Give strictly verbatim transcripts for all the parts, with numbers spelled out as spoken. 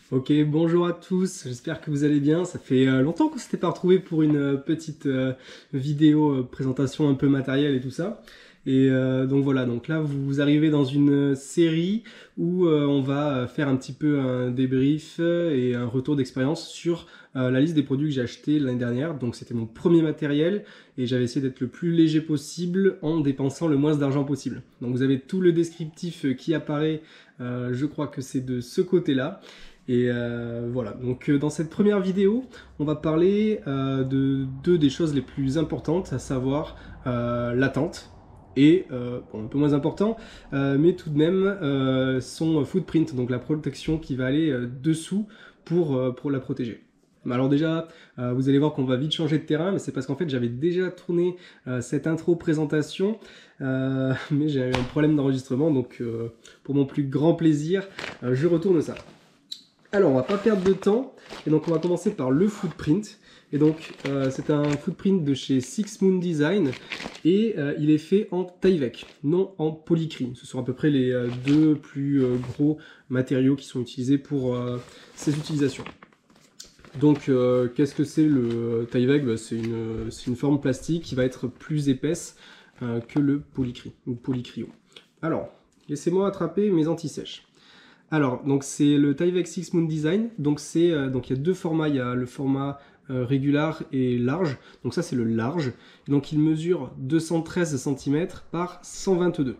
Ok, bonjour à tous, j'espère que vous allez bien. Ça fait euh, longtemps qu'on s'était pas retrouvé pour une euh, petite euh, vidéo euh, présentation un peu matérielle et tout ça. Et euh, donc voilà, donc là vous arrivez dans une série où euh, on va faire un petit peu un débrief et un retour d'expérience sur euh, la liste des produits que j'ai achetés l'année dernière. Donc c'était mon premier matériel et j'avais essayé d'être le plus léger possible en dépensant le moins d'argent possible. Donc vous avez tout le descriptif qui apparaît, euh, je crois que c'est de ce côté-là. Et euh, voilà, donc euh, dans cette première vidéo, on va parler euh, de deux des choses les plus importantes, à savoir euh, l'attente et, euh, bon, un peu moins important, euh, mais tout de même euh, son footprint, donc la protection qui va aller euh, dessous pour, euh, pour la protéger. Alors déjà, euh, vous allez voir qu'on va vite changer de terrain, mais c'est parce qu'en fait j'avais déjà tourné euh, cette intro présentation, euh, mais j'ai eu un problème d'enregistrement, donc euh, pour mon plus grand plaisir, euh, je retourne ça. Alors, on va pas perdre de temps, et donc on va commencer par le footprint. Et donc, euh, c'est un footprint de chez Six Moon Design, et euh, il est fait en Tyvek, non en polycry. Ce sont à peu près les euh, deux plus euh, gros matériaux qui sont utilisés pour euh, ces utilisations. Donc, euh, qu'est-ce que c'est le Tyvek? Bah, c'est une, c'est une forme plastique qui va être plus épaisse euh, que le polycry, ou polycryo. Alors, laissez-moi attraper mes anti-sèches. Alors, donc c'est le Tyvek Six Moon Design. Donc c'est euh, donc il y a deux formats. Il y a le format euh, régular et large. Donc ça c'est le large. Donc il mesure deux cent treize centimètres par cent vingt-deux.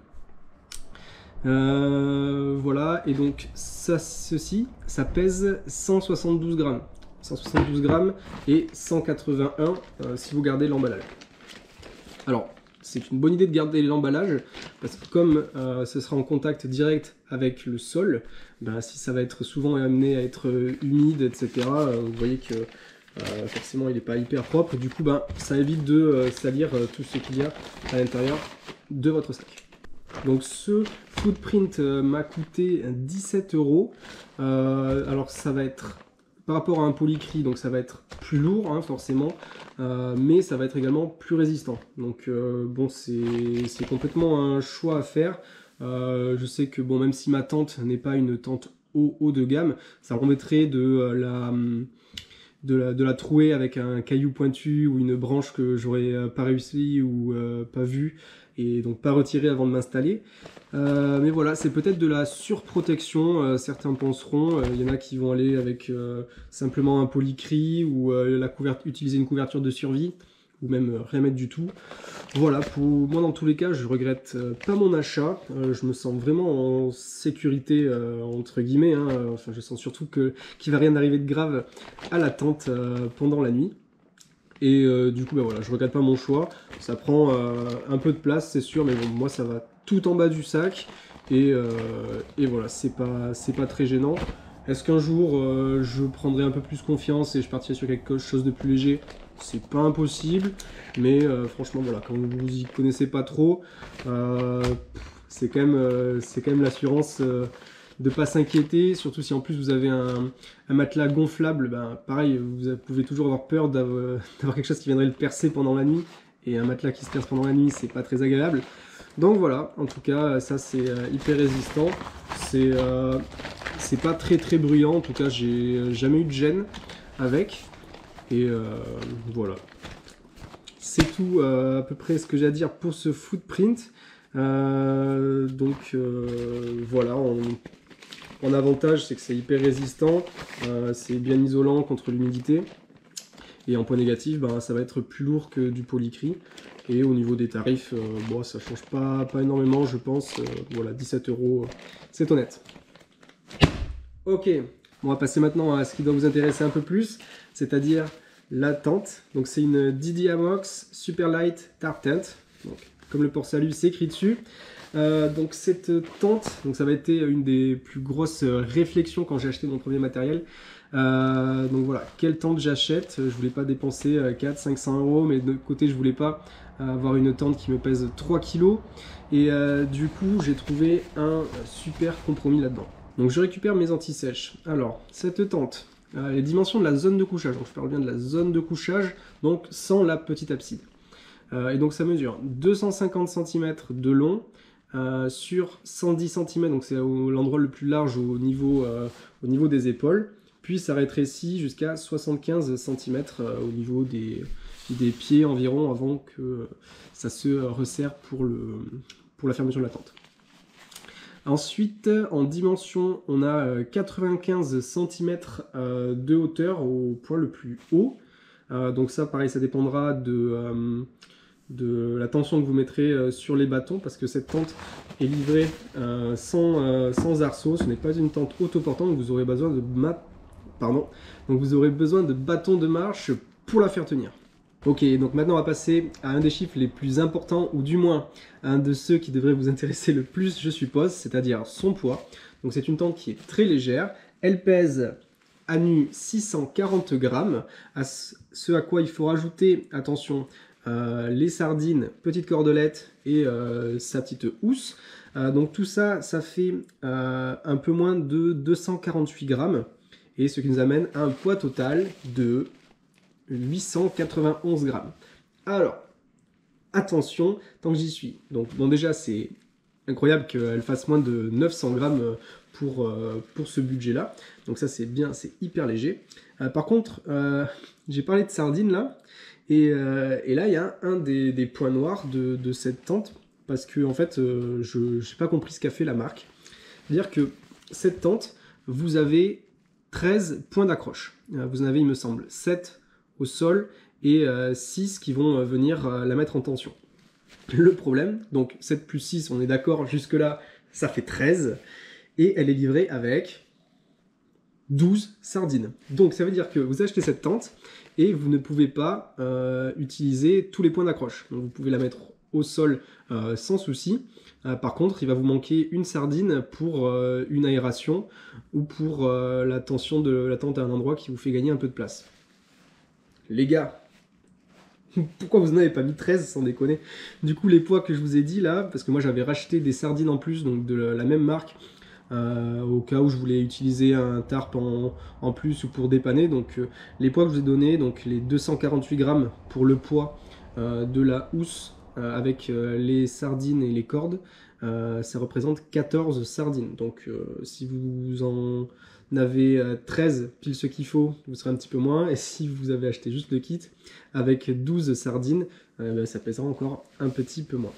Euh, voilà. Et donc ça, ceci, ça pèse cent soixante-douze grammes. cent soixante-douze grammes et cent quatre-vingt-un euh, si vous gardez l'emballage. Alors, c'est une bonne idée de garder l'emballage parce que comme euh, ce sera en contact direct avec le sol, ben, si ça va être souvent amené à être humide, et cetera, euh, vous voyez que euh, forcément il n'est pas hyper propre. Du coup, ben, ça évite de euh, salir euh, tout ce qu'il y a à l'intérieur de votre sac. Donc ce footprint euh, m'a coûté dix-sept euros. Euh, alors ça va être par rapport à un polycry, donc ça va être plus lourd hein, forcément, euh, mais ça va être également plus résistant. Donc euh, bon, c'est complètement un choix à faire. Euh, je sais que bon, même si ma tente n'est pas une tente haut, haut de gamme, ça remettrait de euh, la, de la de la trouer avec un caillou pointu ou une branche que j'aurais pas réussi ou euh, pas vu et donc pas retiré avant de m'installer. Euh, mais voilà, c'est peut-être de la surprotection, euh, certains penseront. Il euh, y en a qui vont aller avec euh, simplement un polycry ou euh, la utiliser une couverture de survie ou même euh, rien mettre du tout. Voilà, pour moi dans tous les cas, je regrette euh, pas mon achat. Euh, je me sens vraiment en sécurité euh, entre guillemets. Hein. Enfin, je sens surtout que qu'il va rien arriver de grave à la tente euh, pendant la nuit. Et euh, du coup, ben voilà, je regrette pas mon choix. Ça prend euh, un peu de place, c'est sûr, mais bon, moi ça va tout en bas du sac. Et, euh, et voilà, c'est pas, c'est pas très gênant. Est-ce qu'un jour euh, je prendrai un peu plus confiance et je partirai sur quelque chose de plus léger? C'est pas impossible, mais euh, franchement, voilà, quand vous y connaissez pas trop, euh, c'est quand même, euh, c'est quand même l'assurance. Euh, de pas s'inquiéter, surtout si en plus vous avez un, un matelas gonflable, ben pareil, vous pouvez toujours avoir peur d'avoir quelque chose qui viendrait le percer pendant la nuit, et un matelas qui se perce pendant la nuit, c'est pas très agréable. Donc voilà, en tout cas, ça c'est euh, hyper résistant, c'est euh, c'est pas très très bruyant, en tout cas j'ai jamais eu de gêne avec, et euh, voilà. C'est tout euh, à peu près ce que j'ai à dire pour ce footprint. Euh, donc euh, voilà, on... En avantage, c'est que c'est hyper résistant, euh, c'est bien isolant contre l'humidité. Et en point négatif, ben, ça va être plus lourd que du polycry. Et au niveau des tarifs, euh, bon, ça change pas, pas énormément, je pense. Euh, voilà, dix-sept euros, c'est honnête. Ok, on va passer maintenant à ce qui doit vous intéresser un peu plus, c'est-à-dire la tente. Donc c'est une D D Amox Super Light Tarp Tent. Donc, comme le port salut, c'est écrit dessus. Euh, donc cette tente, donc ça va être une des plus grosses réflexions quand j'ai acheté mon premier matériel. Euh, donc voilà, quelle tente j'achète? Je voulais pas dépenser quatre cents cinq cents euros, mais de l'autre côté je voulais pas avoir une tente qui me pèse trois kilos. Et euh, du coup j'ai trouvé un super compromis là-dedans. Donc je récupère mes anti-sèches. Alors cette tente, euh, les dimensions de la zone de couchage, donc je parle bien de la zone de couchage, donc sans la petite abside. Euh, et donc ça mesure deux cent cinquante centimètres de long, euh, sur cent dix centimètres, donc c'est l'endroit le plus large au niveau, euh, au niveau des épaules, puis ça rétrécit jusqu'à soixante-quinze centimètres euh, au niveau des, des pieds environ avant que ça se resserre pour, le, pour la fermeture de la tente. Ensuite, en dimension, on a quatre-vingt-quinze centimètres euh, de hauteur au point le plus haut. Euh, donc ça, pareil, ça dépendra de, euh, de la tension que vous mettrez euh, sur les bâtons, parce que cette tente est livrée euh, sans, euh, sans arceau. Ce n'est pas une tente autoportante, donc vous aurez besoin de mat... Pardon. Donc vous aurez besoin de bâtons de marche pour la faire tenir. Ok, donc maintenant on va passer à un des chiffres les plus importants, ou du moins un de ceux qui devrait vous intéresser le plus, je suppose, c'est-à-dire son poids. Donc c'est une tente qui est très légère, elle pèse à nu six cent quarante grammes, à ce à quoi il faut rajouter, attention, euh, les sardines, petite cordelette et euh, sa petite housse. Euh, donc tout ça, ça fait euh, un peu moins de deux cent quarante-huit grammes, et ce qui nous amène à un poids total de huit cent quatre-vingt-onze grammes. Alors, attention, tant que j'y suis. Donc, bon, déjà, c'est incroyable qu'elle fasse moins de neuf cents grammes pour, euh, pour ce budget-là. Donc ça, c'est bien, c'est hyper léger. Euh, par contre, euh, j'ai parlé de sardines, là. Et, euh, et là, il y a un des, des points noirs de, de cette tente. Parce que, en fait, euh, je n'ai pas compris ce qu'a fait la marque. C'est-à-dire que cette tente, vous avez treize points d'accroche. Euh, vous en avez, il me semble, sept au sol et euh, six qui vont euh, venir euh, la mettre en tension. Le problème, donc sept plus six, on est d'accord, jusque là, ça fait treize, et elle est livrée avec douze sardines. Donc ça veut dire que vous achetez cette tente et vous ne pouvez pas euh, utiliser tous les points d'accroche. Donc vous pouvez la mettre au sol euh, sans souci. Euh, par contre, il va vous manquer une sardine pour euh, une aération ou pour euh, la tension de la tente à un endroit qui vous fait gagner un peu de place. Les gars, pourquoi vous n'en avez pas mis treize sans déconner? Du coup, les poids que je vous ai dit là, parce que moi j'avais racheté des sardines en plus, donc de la même marque, euh, au cas où je voulais utiliser un tarp en, en plus ou pour dépanner. Donc euh, les poids que je vous ai donnés, donc les deux cent quarante-huit grammes pour le poids euh, de la housse euh, avec euh, les sardines et les cordes, euh, ça représente quatorze sardines. Donc euh, si vous en avez treize pile ce qu'il faut, vous serez un petit peu moins, et si vous avez acheté juste le kit avec douze sardines, euh, ben, ça pèsera encore un petit peu moins.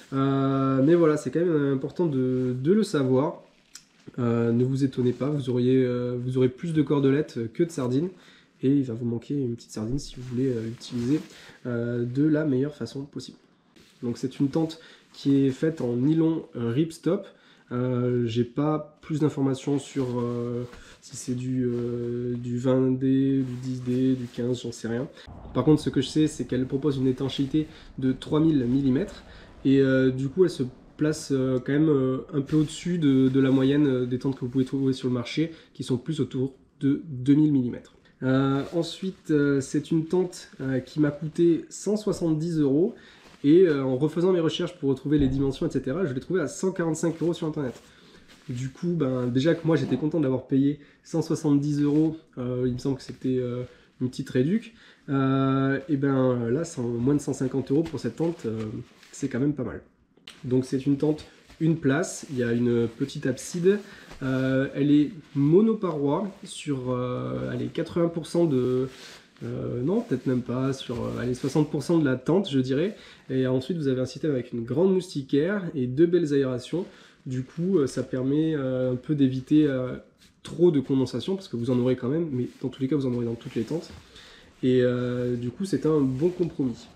Euh, mais voilà, c'est quand même important de, de le savoir. Euh, ne vous étonnez pas, vous, auriez, euh, vous aurez plus de cordelettes que de sardines, et il va vous manquer une petite sardine si vous voulez euh, l'utiliser euh, de la meilleure façon possible. Donc c'est une tente qui est faite en nylon ripstop. Euh, j'ai pas plus d'informations sur euh, si c'est du, euh, du vingt D, du dix D, du quinze, j'en sais rien. Par contre, ce que je sais, c'est qu'elle propose une étanchéité de trois mille millimètres, et euh, du coup, elle se place euh, quand même euh, un peu au-dessus de, de la moyenne des tentes que vous pouvez trouver sur le marché, qui sont plus autour de deux mille millimètres. Euh, ensuite, euh, c'est une tente euh, qui m'a coûté cent soixante-dix euros. Et euh, en refaisant mes recherches pour retrouver les dimensions, et cetera, je l'ai trouvé à cent quarante-cinq euros sur internet. Du coup, ben, déjà que moi j'étais content d'avoir payé cent soixante-dix euros, euh, il me semble que c'était euh, une petite réduc. Euh, et ben là, c'est moins de cent cinquante euros pour cette tente, euh, c'est quand même pas mal. Donc c'est une tente, une place, il y a une petite abside, euh, elle est monoparoi sur euh, allez, quatre-vingts pour cent de... Euh, non, peut-être même pas, sur euh, allez, soixante pour cent de la tente, je dirais. Et ensuite, vous avez un système avec une grande moustiquaire et deux belles aérations. Du coup, euh, ça permet euh, un peu d'éviter euh, trop de condensation, parce que vous en aurez quand même, mais dans tous les cas, vous en aurez dans toutes les tentes. Et euh, du coup, c'est un bon compromis.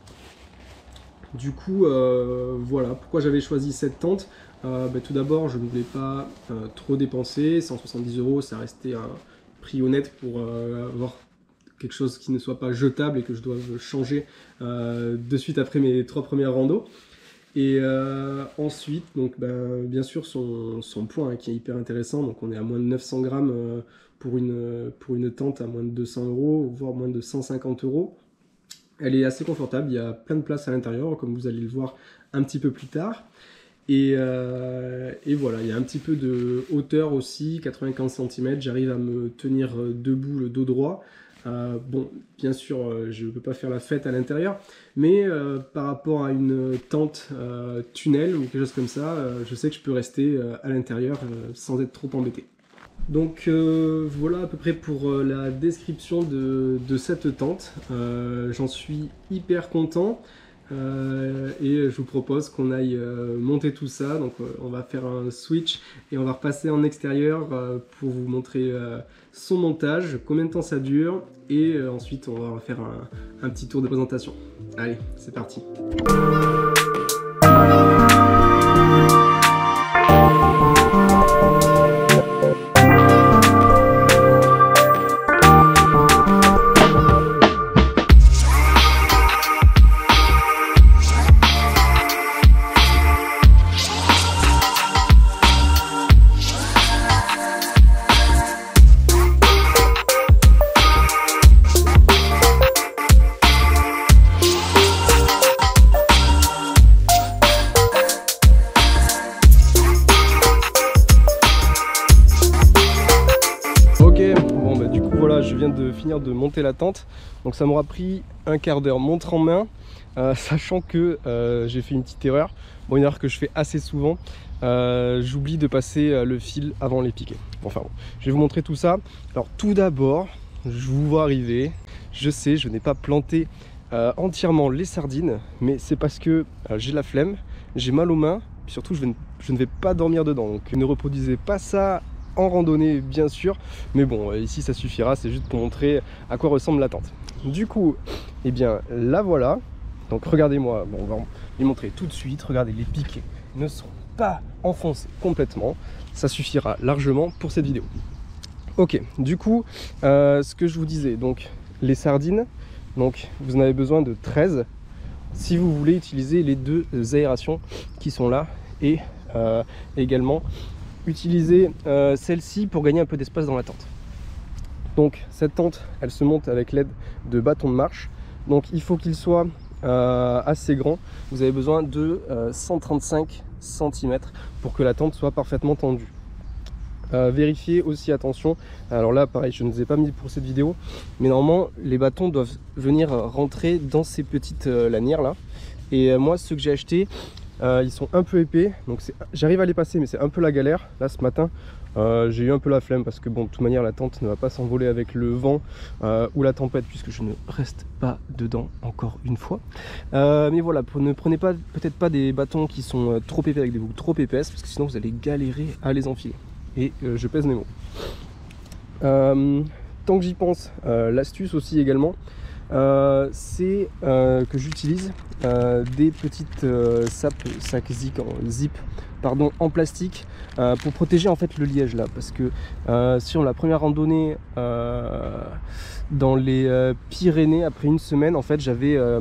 Du coup, euh, voilà, pourquoi j'avais choisi cette tente. Euh, bah, tout d'abord, je ne voulais pas euh, trop dépenser. cent soixante-dix euros, ça restait un prix honnête pour euh, avoir quelque chose qui ne soit pas jetable et que je doive changer euh, de suite après mes trois premières randos. Et euh, ensuite, donc, ben, bien sûr, son, son poids hein, qui est hyper intéressant. Donc on est à moins de neuf cents grammes euh, pour, une, pour une tente à moins de deux cents euros, voire moins de cent cinquante euros. Elle est assez confortable, il y a plein de place à l'intérieur, comme vous allez le voir un petit peu plus tard. Et, euh, et voilà, il y a un petit peu de hauteur aussi, quatre-vingt-quinze centimètres. J'arrive à me tenir debout, le dos droit. Euh, bon, bien sûr, euh, je ne peux pas faire la fête à l'intérieur, mais euh, par rapport à une tente euh, tunnel ou quelque chose comme ça, euh, je sais que je peux rester euh, à l'intérieur euh, sans être trop embêté. Donc euh, voilà à peu près pour euh, la description de, de cette tente. Euh, j'en suis hyper content. Euh, et je vous propose qu'on aille euh, monter tout ça. Donc euh, on va faire un switch et on va repasser en extérieur euh, pour vous montrer euh, son montage, combien de temps ça dure, et euh, ensuite on va faire un, un petit tour de présentation. Allez, c'est parti. Je viens de finir de monter la tente, donc ça m'aura pris un quart d'heure montre en main, euh, sachant que euh, j'ai fait une petite erreur, bon, une erreur que je fais assez souvent, euh, j'oublie de passer le fil avant les piquets. Bon, enfin bon, je vais vous montrer tout ça. Alors tout d'abord, je vous vois arriver, je sais, je n'ai pas planté euh, entièrement les sardines, mais c'est parce que euh, j'ai la flemme, j'ai mal aux mains, puis surtout je, vais, je ne vais pas dormir dedans, donc ne reproduisez pas ça en randonnée bien sûr, mais bon ici ça suffira, c'est juste pour montrer à quoi ressemble la tente. Du coup, eh bien la voilà, donc regardez-moi, bon, on va les montrer tout de suite. Regardez, les piquets ne sont pas enfoncés complètement, ça suffira largement pour cette vidéo. Ok, du coup euh, ce que je vous disais, donc les sardines, donc vous en avez besoin de treize si vous voulez utiliser les deux aérations qui sont là, et euh, également utiliser euh, celle-ci pour gagner un peu d'espace dans la tente. Donc cette tente, elle se monte avec l'aide de bâtons de marche, donc il faut qu'il soit euh, assez grand. Vous avez besoin de euh, cent trente-cinq centimètres pour que la tente soit parfaitement tendue. Euh, vérifiez aussi, attention, alors là pareil, je ne les ai pas mis pour cette vidéo, mais normalement les bâtons doivent venir rentrer dans ces petites euh, lanières là, et euh, moi ceux que j'ai achetés, Euh, ils sont un peu épais, donc j'arrive à les passer, mais c'est un peu la galère. Là ce matin euh, j'ai eu un peu la flemme parce que bon, de toute manière la tente ne va pas s'envoler avec le vent euh, ou la tempête, puisque je ne reste pas dedans encore une fois. Euh, mais voilà, ne prenez pas peut-être pas des bâtons qui sont euh, trop épais, avec des boucles trop épaisses, parce que sinon vous allez galérer à les enfiler. Et euh, je pèse mes mots. Euh, tant que j'y pense, euh, l'astuce aussi également, Euh, c'est euh, que j'utilise euh, des petites euh, sapes, sacs zip, zip pardon, en plastique euh, pour protéger en fait le liège là, parce que euh, sur la première randonnée euh, dans les euh, Pyrénées, après une semaine en fait j'avais euh,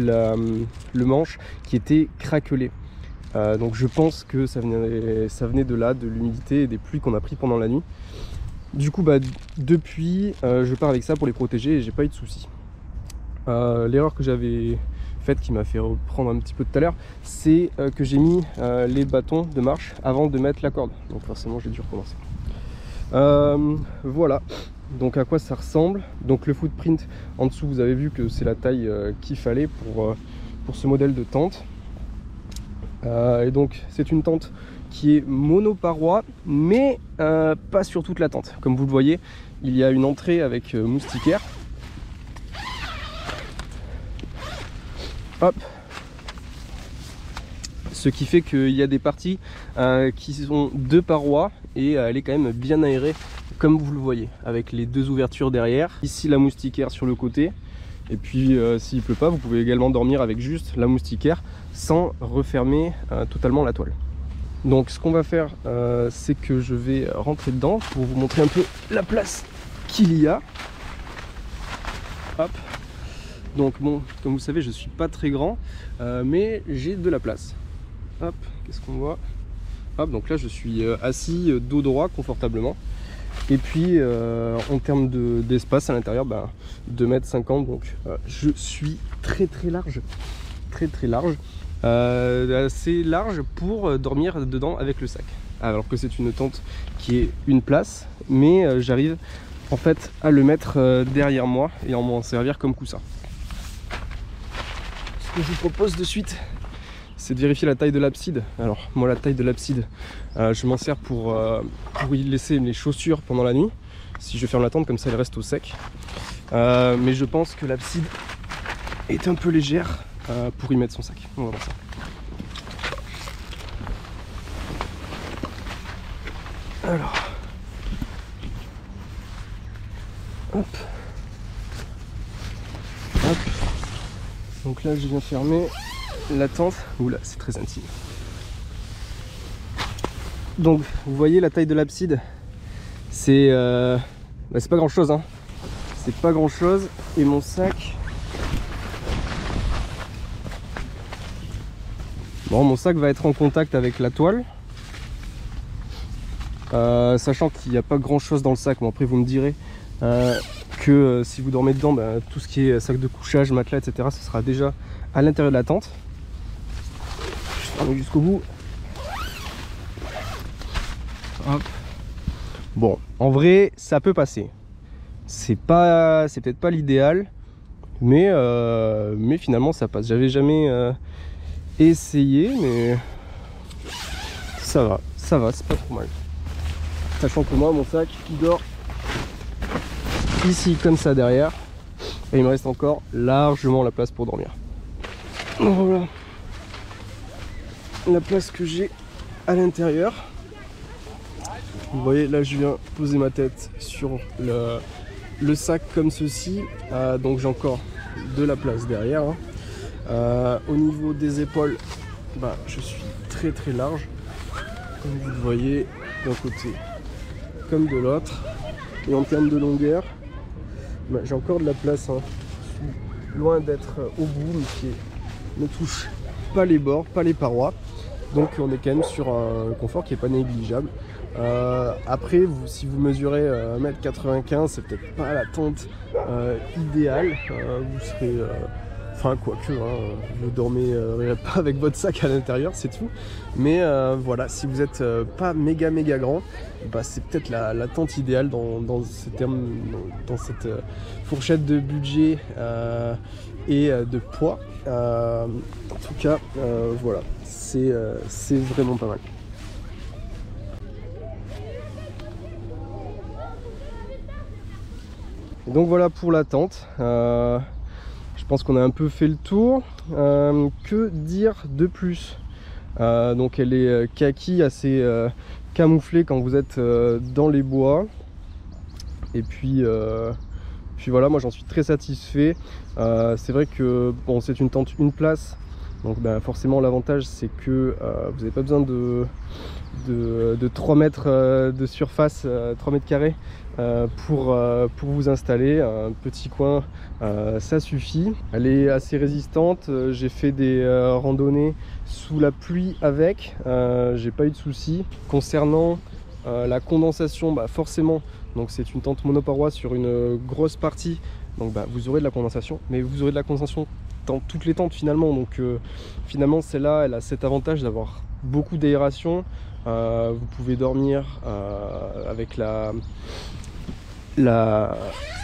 le manche qui était craquelé. Euh, donc je pense que ça venait, ça venait de là, de l'humidité et des pluies qu'on a pris pendant la nuit. Du coup bah, depuis euh, je pars avec ça pour les protéger et j'ai pas eu de soucis. Euh, l'erreur que j'avais faite, qui m'a fait reprendre un petit peu tout à l'heure, c'est euh, que j'ai mis euh, les bâtons de marche avant de mettre la corde, donc forcément j'ai dû recommencer. Euh, voilà donc à quoi ça ressemble. Donc le footprint en dessous, vous avez vu que c'est la taille euh, qu'il fallait pour, euh, pour ce modèle de tente. Euh, et donc c'est une tente qui est monoparoi, mais euh, pas sur toute la tente. Comme vous le voyez, il y a une entrée avec euh, moustiquaire. Hop. Ce qui fait qu'il y a des parties euh, qui sont deux parois, et euh, elle est quand même bien aérée, comme vous le voyez, avec les deux ouvertures derrière. Ici la moustiquaire sur le côté, et puis euh, s'il pleut pas, vous pouvez également dormir avec juste la moustiquaire sans refermer euh, totalement la toile. Donc ce qu'on va faire, euh, c'est que je vais rentrer dedans pour vous montrer un peu la place qu'il y a. Hop. Donc bon, comme vous le savez, je suis pas très grand, euh, mais j'ai de la place. Hop, qu'est-ce qu'on voit? Hop, donc là je suis euh, assis euh, dos droit confortablement. Et puis euh, en termes d'espace de, à l'intérieur, bah, deux mètres cinquante, donc euh, je suis très très large. Très très large. Euh, assez large pour dormir dedans avec le sac. Alors que c'est une tente qui est une place, mais euh, j'arrive en fait à le mettre euh, derrière moi et en m'en servir comme coussin. Ce que je vous propose de suite, c'est de vérifier la taille de l'abside. Alors moi la taille de l'abside, euh, je m'en sers pour, euh, pour y laisser les chaussures pendant la nuit. Si je ferme la tente, comme ça elle reste au sec. Euh, mais je pense que l'abside est un peu légère euh, pour y mettre son sac. On va voir ça. Alors, hop, hop. Donc là, je viens fermer la tente. Oula, c'est très intime. Donc, vous voyez la taille de l'abside. C'est, euh, bah, c'est pas grand chose, hein. C'est pas grand chose. Et mon sac. Bon, mon sac va être en contact avec la toile. Euh, sachant qu'il n'y a pas grand chose dans le sac, bon après vous me direz euh, que euh, si vous dormez dedans, bah, tout ce qui est sac de couchage, matelas, et cetera, ce sera déjà à l'intérieur de la tente. Je ferme jusqu'au bout. Hop. Bon, en vrai, ça peut passer. C'est pas, c'est peut-être pas l'idéal, mais euh, mais finalement ça passe. J'avais jamais euh, essayé, mais ça va, ça va, c'est pas trop mal. Sachant que moi, mon sac, il dort ici, comme ça, derrière. Et il me reste encore largement la place pour dormir. Donc voilà la place que j'ai à l'intérieur. Vous voyez, là, je viens poser ma tête sur le, le sac comme ceci. Euh, donc j'ai encore de la place derrière. Hein. Euh, au niveau des épaules, bah, je suis très très large. Comme vous le voyez, d'un côté comme de l'autre, et en termes de longueur, bah, j'ai encore de la place, hein. Je suis loin d'être au bout, mes pieds ne touchent pas les bords, pas les parois, donc on est quand même sur un confort qui n'est pas négligeable. Euh, après, vous, si vous mesurez euh, un mètre quatre-vingt-quinze, c'est peut-être pas la tente euh, idéale, euh, vous serez... Euh, Enfin, quoique, hein, vous dormez euh, pas avec votre sac à l'intérieur, c'est tout. Mais euh, voilà, si vous n'êtes euh, pas méga méga grand, bah, c'est peut-être la, la tente idéale dans, dans, ces termes, dans, dans cette euh, fourchette de budget euh, et euh, de poids. Euh, en tout cas, euh, voilà, c'est euh, c'est vraiment pas mal. Et donc voilà pour la tente. Euh, Je pense qu'on a un peu fait le tour. Euh, que dire de plus? euh, Donc elle est kaki, assez euh, camouflée quand vous êtes euh, dans les bois. Et puis, euh, puis voilà, moi j'en suis très satisfait. Euh, c'est vrai que bon, c'est une tente une place. Donc ben, forcément l'avantage c'est que euh, vous n'avez pas besoin de, de, de trois mètres de surface, euh, trois mètres carrés euh, pour, euh, pour vous installer. Un petit coin, euh, ça suffit. Elle est assez résistante. J'ai fait des euh, randonnées sous la pluie avec, euh, j'ai pas eu de soucis. Concernant euh, la condensation, bah, forcément, donc c'est une tente monoparoi sur une grosse partie. Donc bah, vous aurez de la condensation, mais vous aurez de la condensation dans toutes les tentes finalement. Donc euh, finalement celle-là, elle a cet avantage d'avoir beaucoup d'aération. Euh, vous pouvez dormir euh, avec la, la,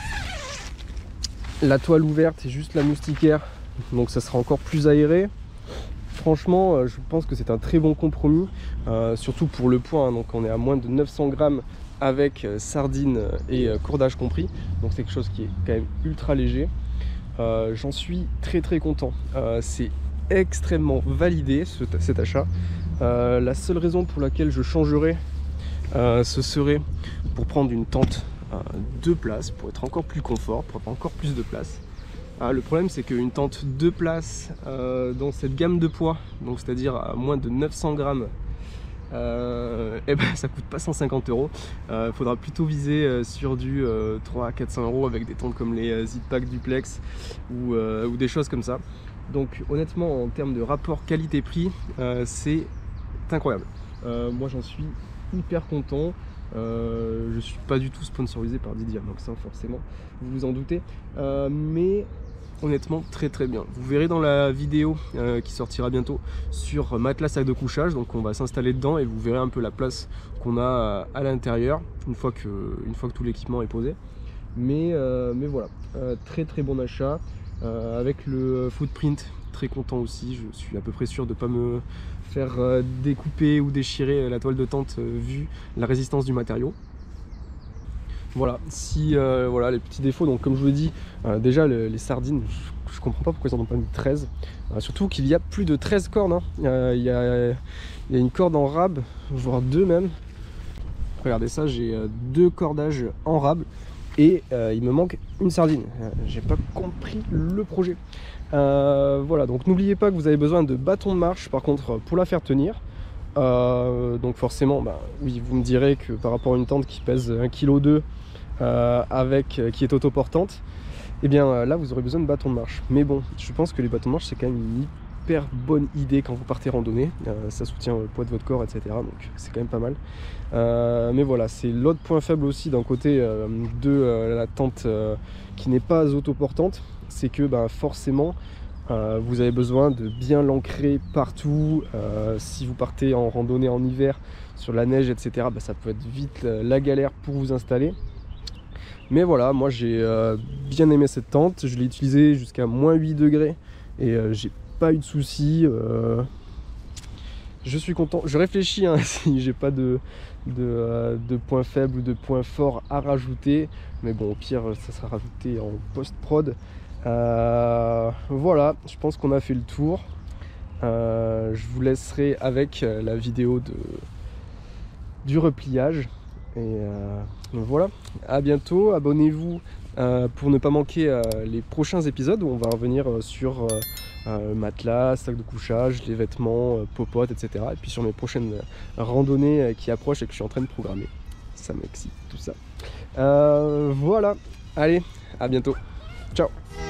la toile ouverte et juste la moustiquaire. Donc ça sera encore plus aéré. Franchement, je pense que c'est un très bon compromis, euh, surtout pour le poids. Hein. Donc on est à moins de neuf cents grammes avec euh, sardines et euh, cordage compris. Donc c'est quelque chose qui est quand même ultra léger. Euh, J'en suis très très content. Euh, c'est extrêmement validé ce, cet achat. Euh, la seule raison pour laquelle je changerais, euh, ce serait pour prendre une tente euh, deux places, pour être encore plus confort, pour avoir encore plus de place. Ah, le problème c'est qu'une tente deux places euh, dans cette gamme de poids, donc c'est-à-dire à moins de neuf cents grammes, euh, et ben ça coûte pas cent cinquante euros. Il euh, faudra plutôt viser euh, sur du euh, trois à quatre cents euros avec des tentes comme les euh, Zippack Duplex ou, euh, ou des choses comme ça. Donc honnêtement en termes de rapport qualité-prix, euh, c'est incroyable. Euh, moi j'en suis hyper content. Euh, je suis pas du tout sponsorisé par Didia, donc ça forcément vous vous en doutez, euh, mais honnêtement très très bien. Vous verrez dans la vidéo euh, qui sortira bientôt sur matelas sac de couchage, donc on va s'installer dedans et vous verrez un peu la place qu'on a à l'intérieur une fois que, une fois que tout l'équipement est posé. Mais, euh, mais voilà, euh, très très bon achat. Euh, avec le footprint, très content aussi. Je suis à peu près sûr de ne pas me faire euh, découper ou déchirer la toile de tente euh, vu la résistance du matériau. Voilà, si euh, voilà les petits défauts, donc comme je vous l'ai dit, euh, déjà le, les sardines, je, je comprends pas pourquoi ils en ont pas mis treize, euh, surtout qu'il y a plus de treize cordes, hein. euh, il, y a, il y a une corde en rab, voire deux même. Regardez ça, j'ai euh, deux cordages en rab et euh, il me manque une sardine, euh, j'ai pas compris le projet. Euh, voilà, donc n'oubliez pas que vous avez besoin de bâton de marche par contre pour la faire tenir. Euh, donc forcément, bah, oui, vous me direz que par rapport à une tente qui pèse un virgule deux kg, Euh, avec, euh, qui est autoportante, et eh bien euh, là vous aurez besoin de bâtons de marche. Mais bon, je pense que les bâtons de marche c'est quand même une hyper bonne idée quand vous partez randonnée, euh, ça soutient le poids de votre corps, et cetera. Donc c'est quand même pas mal. Euh, mais voilà, c'est l'autre point faible aussi d'un côté euh, de euh, la tente euh, qui n'est pas autoportante, c'est que bah, forcément euh, vous avez besoin de bien l'ancrer partout. Euh, si vous partez en randonnée en hiver sur la neige, et cetera, bah, ça peut être vite euh, la galère pour vous installer. Mais voilà, moi j'ai euh, bien aimé cette tente, je l'ai utilisée jusqu'à moins huit degrés et euh, j'ai pas eu de soucis. Euh, je suis content, je réfléchis hein, si j'ai pas de, de, euh, de points faibles ou de points forts à rajouter, mais bon au pire ça sera rajouté en post-prod. Euh, voilà, je pense qu'on a fait le tour. Euh, je vous laisserai avec la vidéo de, du repliage. Et euh, voilà, à bientôt, abonnez-vous euh, pour ne pas manquer euh, les prochains épisodes où on va revenir euh, sur euh, euh, matelas, sac de couchage, les vêtements, euh, popotes, et cetera. Et puis sur mes prochaines randonnées euh, qui approchent et que je suis en train de programmer. Ça m'excite tout ça. Euh, voilà, allez, à bientôt. Ciao.